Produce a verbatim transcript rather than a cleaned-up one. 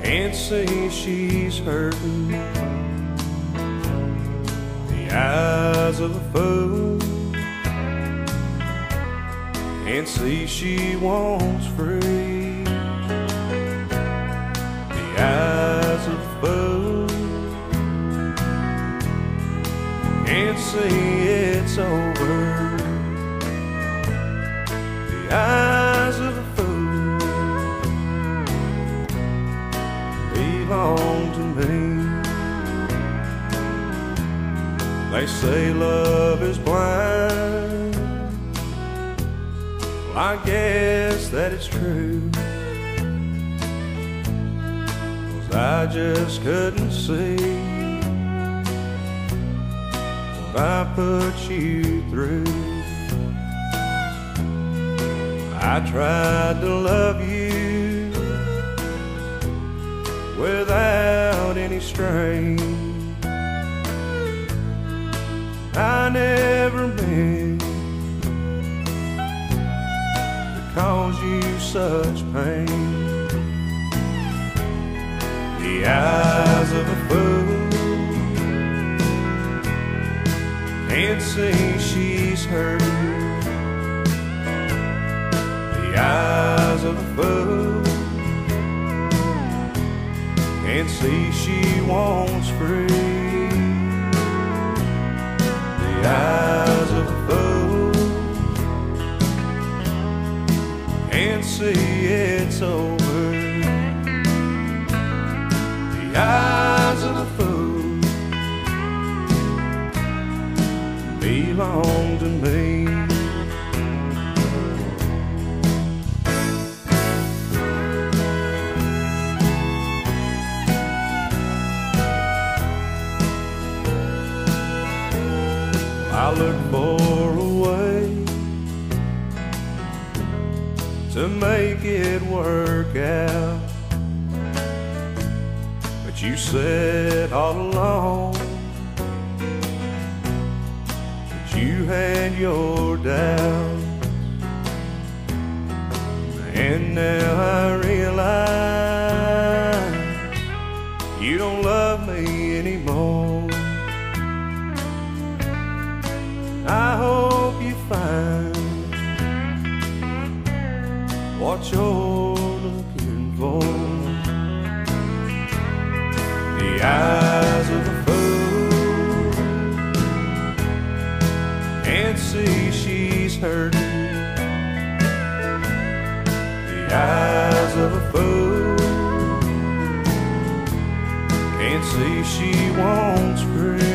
can't see she's hurting. The eyes of a fool can't see she wants free. The eyes of a fool can't see it's over. The eyes of a fool belong to me. They say love is blind. Well, I guess that it's true, 'cause I just couldn't see what I put you through. I tried to love you without any strain. I never meant to cause you such pain. The eyes of a fool can't see she's hurting. The eyes of a fool can't see she wants free. The eyes of a fool can't see it's over. The eyes of a fool belong to me. I look for a way to make it work out, but you said all along that you had your doubts. And now I realize you don't love me anymore. I hope you find what you're looking for. The eyes of a fool can't see she's hurting. The eyes of a fool can't see she wants free.